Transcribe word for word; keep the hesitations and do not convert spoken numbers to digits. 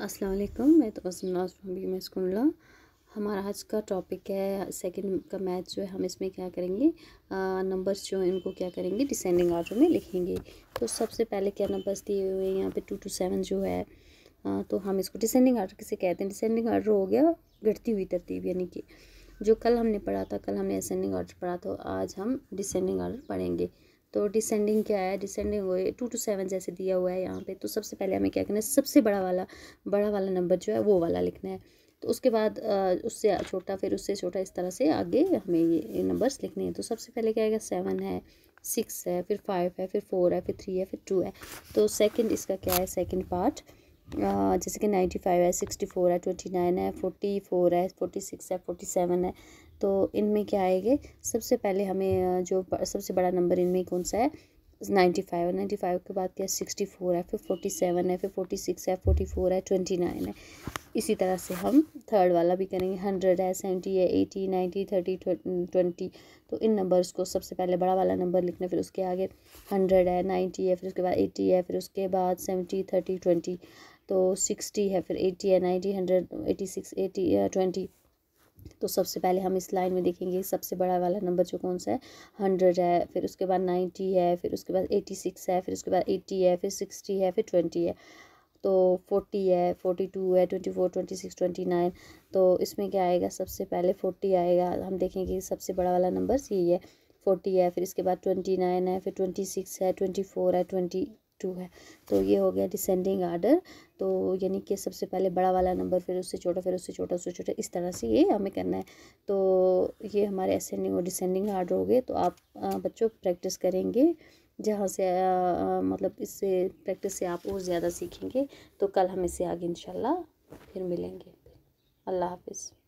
अस्सलाम वालेकुम। मैं तो नाज फ्रॉम स्कूल। हमारा आज का टॉपिक है सेकंड का मैथ जो है हम इसमें क्या करेंगे, नंबर्स जो हैं इनको क्या करेंगे डिसेंडिंग ऑर्डर में लिखेंगे। तो सबसे पहले क्या नंबर्स दिए हुए हैं यहाँ पे टू टू सेवन जो है, आ, तो हम इसको डिसेंडिंग ऑर्डर किसे कहते हैं। डिसेंडिंग ऑर्डर हो गया घटती हुई तरतीब, यानी कि जो कल हमने पढ़ा था, कल हमने असेंडिंग ऑर्डर पढ़ा तो आज हम डिसेंडिंग ऑर्डर पढ़ेंगे। तो डिसेंडिंग क्या है, डिसेंडिंग वो टू टू सेवन जैसे दिया हुआ है यहाँ पे। तो सबसे पहले हमें क्या करना है, सबसे बड़ा वाला बड़ा वाला नंबर जो है वो वाला लिखना है। तो उसके बाद उससे छोटा, फिर उससे छोटा, इस तरह से आगे हमें ये नंबर्स लिखने हैं। तो सबसे पहले क्या आएगा, सेवन है, सिक्स है, फिर फाइव है, फिर फोर है, फिर थ्री है, फिर टू है। तो सेकंड इसका क्या है, सेकंड पार्ट जैसे कि नाइन्टी फाइव है, सिक्सटी फोर है, ट्वेंटी नाइन है, फोर्टी फोर है, फोर्टी सिक्स है, फोर्टी सेवन है। तो इनमें क्या आएंगे, सबसे पहले हमें जो सबसे बड़ा नंबर इनमें कौन सा है, नाइन्टी फाइव है। नाइन्टी फाइव के बाद क्या, सिक्सटी फोर है, फिर फोर्टी सेवन है, फिर फोर्टी सिक्स है, फोर्टी फोर है, ट्वेंटी नाइन है। इसी तरह से हम थर्ड वाला भी करेंगे। हंड्रेड है, सेवेंटी है, एटी, नाइन्टी, थर्टी, ट्वेंटी। तो इन नंबर्स को सबसे पहले बड़ा वाला नंबर लिखना, फिर उसके आगे हंड्रेड है, नाइन्टी है, फिर उसके बाद एटी है, फिर उसके बाद सेवेंटी, थर्टी, ट्वेंटी। तो सिक्सटी है, फिर एटी है, ninety, hundred, eighty six, eighty, twenty. तो सबसे पहले हम इस लाइन में देखेंगे सबसे बड़ा वाला नंबर जो कौन सा है, हंड्रेड है, फिर उसके बाद नाइन्टी है, फिर उसके बाद एटी सिक्स है, फिर उसके बाद एटी है, फिर सिक्सटी है, फिर ट्वेंटी है। तो फोर्टी है, फोर्टी टू है, twenty four, twenty six, twenty nine. तो इसमें क्या आएगा, सबसे पहले फोर्टी आएगा। हम देखेंगे कि सबसे बड़ा वाला नंबर यही है, फोर्टी है, फिर इसके बाद ट्वेंटी नाइन है, फिर ट्वेंटी सिक्स है, ट्वेंटी फोर है, ट्वेंटी टू है। तो ये हो गया डिसेंडिंग आर्डर। तो यानी कि सबसे पहले बड़ा वाला नंबर, फिर उससे छोटा, फिर उससे छोटा, उससे छोटा, इस तरह से ये हमें करना है। तो ये हमारे असेंडिंग और डिसेंडिंग आर्डर हो गए। तो आप आ, बच्चों प्रैक्टिस करेंगे, जहाँ से आ, मतलब इससे प्रैक्टिस से आप और ज़्यादा सीखेंगे। तो कल हम इससे आगे इंशाल्लाह फिर मिलेंगे। अल्लाह हाफिज़।